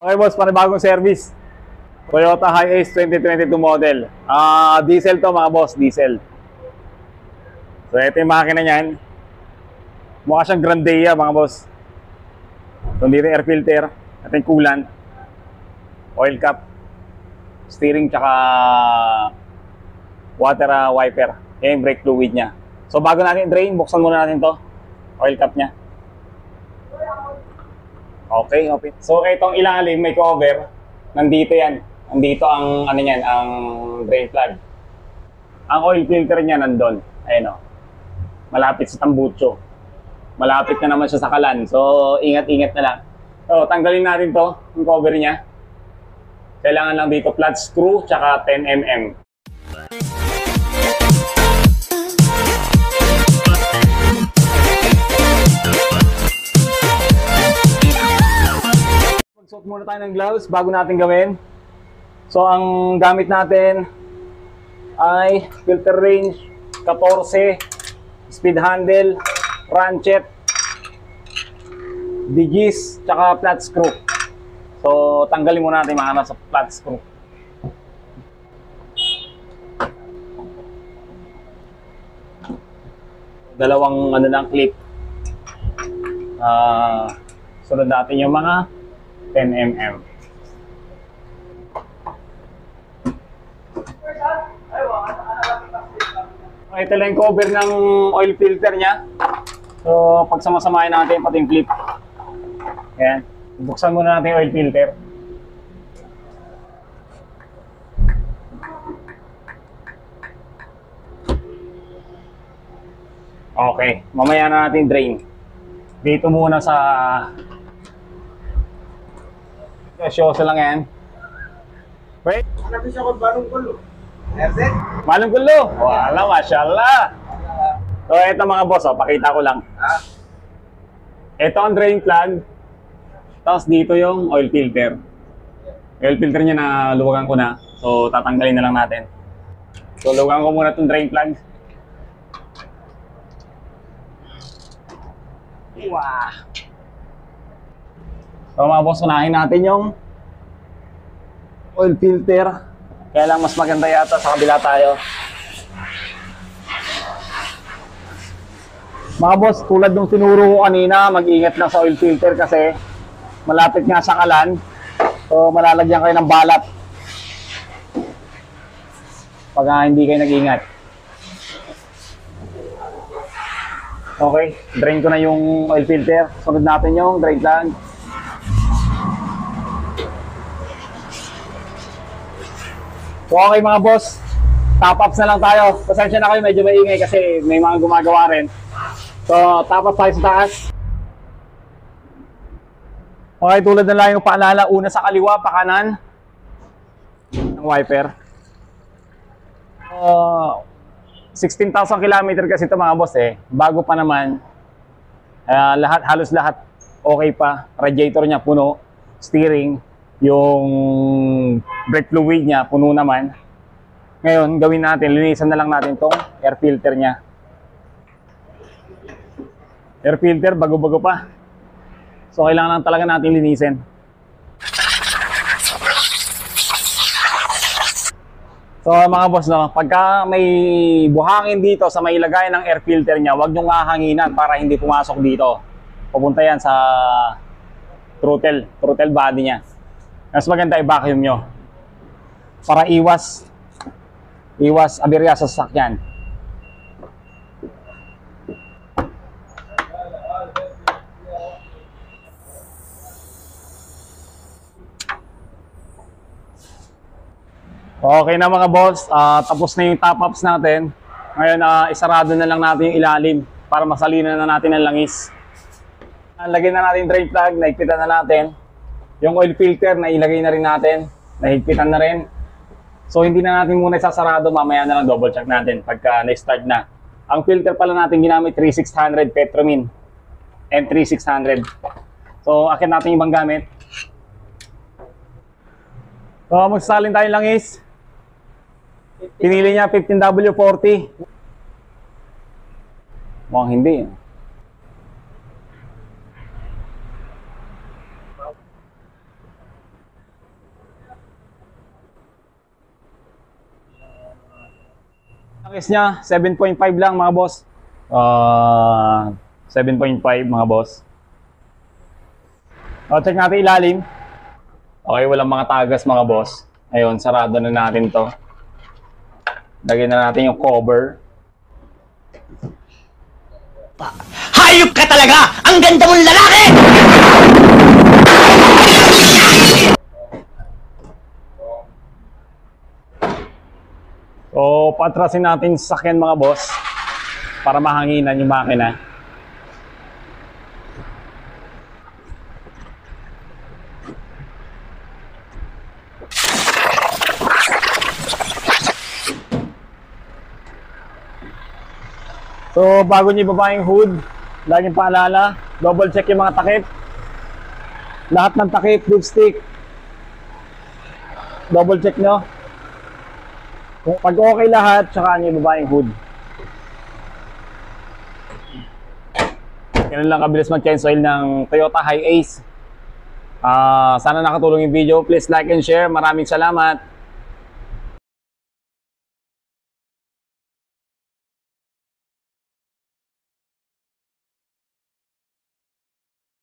Okay boss, panibagong service. Toyota Hiace 2022 model. Diesel to mga boss, diesel. So ito yung makina niyan. Mukha siyang Grandea mga boss. So dito yung air filter, ito yung coolant, oil cap, steering tsaka water wiper. Yan yung brake fluid niya. So bago natin drain, buksan muna natin to oil cap niya. Okay, okay. So itong ilalim may cover. Nandito yan. Nandito ang ano niyan, ang drain plug. Ang oil filter niya nandun. Ayun o. Malapit sa tambucho. Malapit na naman siya sa kalan. So ingat-ingat na lang. So tanggalin natin to, yung cover niya. Kailangan lang dito flat screw tsaka 10 mm. Magsuot muna tayo ng gloves bago natin gawin. So ang gamit natin ay filter range 14, speed handle, ratchet, digis, tsaka flat screw. So tanggalin muna natin mga nasa flat screw. Dalawang ano lang clip. Sunod natin yung mga 10 mm. Okay, ito lang yung cover ng oil filter niya. So pag samasamahin natin pati yung clip. Ayan. Buksan muna natin yung oil filter. Okay, mamaya na natin drain. Dito muna sa Syosa lang yan. Wait. Hanapin siya kung balong gulo. Malong gulo. Wala, mashallah. So ito mga boss, pakita ko lang. Ito ang drain plug. Tapos dito yung oil filter. Oil filter niya na luwagan ko na. So tatanggalin na lang natin. So luwagan ko muna itong drain plug. Wow. So mga boss, unahin natin yung oil filter. Kaya lang mas maganda yata sa kabila tayo. Mga boss, tulad nung tinuro ko kanina, mag-ingat lang sa oil filter kasi malapit nga sa kalan. So malalagyan kayo ng balat pag hindi kayo nag-ingat. Okay, drain ko na yung oil filter. Sunod natin yung drain plug. So okay mga boss, top ups na lang tayo. Pasensya na kayo, medyo maingay kasi may mga gumagawa rin. So top up tayo sa taas. Okay, tulad na lang yung paalala, una sa kaliwa, pa kanan ng wiper. 16,000 kilometer kasi ito mga boss eh. Bago pa naman, halos lahat okay pa. Radiator niya puno, steering, yung brake fluid niya puno naman. Ngayon, gawin natin, linisan na lang natin tong air filter niya. Air filter, bago-bago pa. So, kailangan lang talaga natin linisin. So, mga boss, no, pagka may buhangin dito sa may lagayan ng air filter niya, huwag niyong hahanginan para hindi pumasok dito. Pupunta yan sa throttle body niya. Mas maganda i-vacuum nyo para iwas aberya sa sasakyan. Okay na mga boss, tapos na yung top ups natin. Ngayon isarado na lang natin yung ilalim para masalinan na natin ang langis. Lagyan na natin drain plug, naigpitan na natin. Yung oil filter na ilagay na rin natin, nahigpitan na rin. So hindi na natin muna isasarado, mamaya na lang double check natin pagka na-start na. Ang filter pala natin ginamit 3600 Petromin M3600. So akit natin yung ibang gamit. So magsasalin tayo langis. Pinili niya 15W40. Mukhang hindi. Langis niya, 7.5 lang mga boss. 7.5 mga boss. Check natin ilalim. Okay, walang mga tagas mga boss. Ayun, sarado na natin to. Lagyan na natin yung cover. Hayop ka talaga! Ang ganda mong lalaki! So, patrasin natin sa sakyan mga boss para mahanginan yung makina. So, bago nyo ibaba yung hood, laging paalala, double check yung mga takip. Lahat ng takip, dipstick, double check nyo. Kung pag okay lahat, tsaka nyo ibaba yung hood. Ganun lang kabilis mag-change oil ng Toyota Hi-Ace. Sana nakatulong yung video. Please like and share. Maraming salamat.